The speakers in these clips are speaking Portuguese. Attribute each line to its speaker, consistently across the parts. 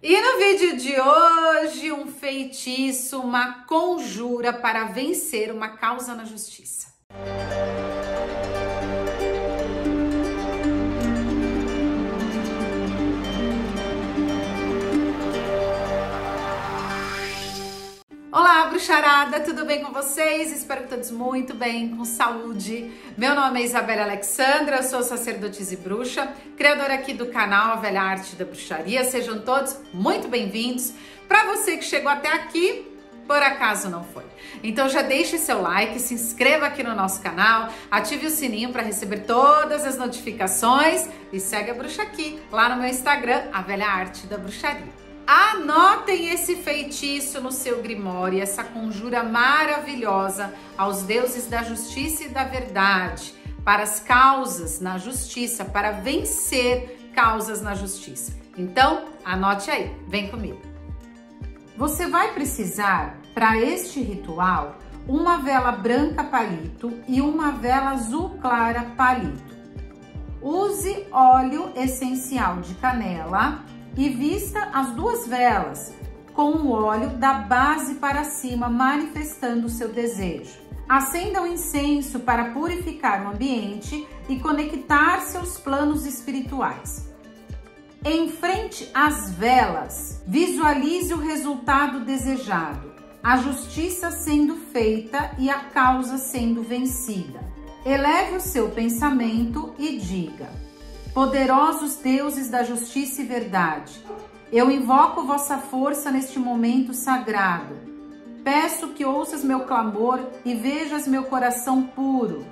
Speaker 1: E no vídeo de hoje, um feitiço, uma conjura para vencer uma causa na justiça. Olá, bruxarada, tudo bem com vocês? Espero que todos muito bem, com saúde. Meu nome é Isabela Alexandra, eu sou sacerdotisa e bruxa, criadora aqui do canal A Velha Arte da Bruxaria. Sejam todos muito bem-vindos. Para você que chegou até aqui, por acaso não foi. Então já deixe seu like, se inscreva aqui no nosso canal, ative o sininho para receber todas as notificações e segue a bruxa aqui, lá no meu Instagram, A Velha Arte da Bruxaria. Anotem esse feitiço no seu grimório, essa conjura maravilhosa aos deuses da justiça e da verdade, para as causas na justiça, para vencer causas na justiça. Então, anote aí, vem comigo. Você vai precisar, para este ritual, uma vela branca palito e uma vela azul clara palito. Use óleo essencial de canela e vista as duas velas com o óleo da base para cima, manifestando o seu desejo. Acenda o incenso para purificar o ambiente e conectar-se aos planos espirituais. Em frente às velas, visualize o resultado desejado, a justiça sendo feita e a causa sendo vencida. Eleve o seu pensamento e diga: poderosos deuses da justiça e verdade, eu invoco vossa força neste momento sagrado. Peço que ouças meu clamor e vejas meu coração puro.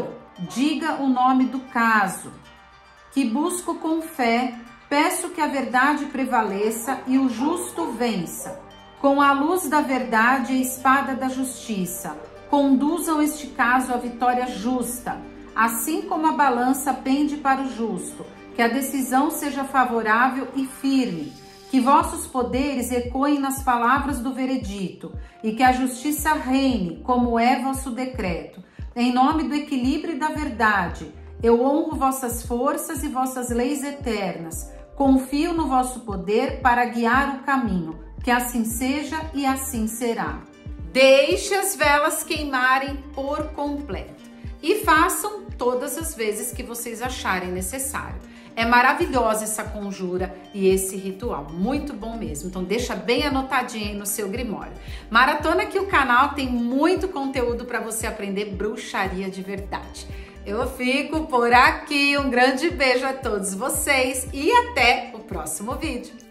Speaker 1: Diga o nome do caso, que busco com fé. Peço que a verdade prevaleça e o justo vença. Com a luz da verdade e a espada da justiça, conduzam este caso à vitória justa. Assim como a balança pende para o justo, que a decisão seja favorável e firme, que vossos poderes ecoem nas palavras do veredito e que a justiça reine, como é vosso decreto. Em nome do equilíbrio e da verdade, eu honro vossas forças e vossas leis eternas. Confio no vosso poder para guiar o caminho. Que assim seja e assim será. Deixe as velas queimarem por completo e façam todas as vezes que vocês acharem necessário. É maravilhosa essa conjura e esse ritual, muito bom mesmo. Então deixa bem anotadinho aí no seu grimório. Maratona aqui o canal, tem muito conteúdo para você aprender bruxaria de verdade. Eu fico por aqui, um grande beijo a todos vocês e até o próximo vídeo.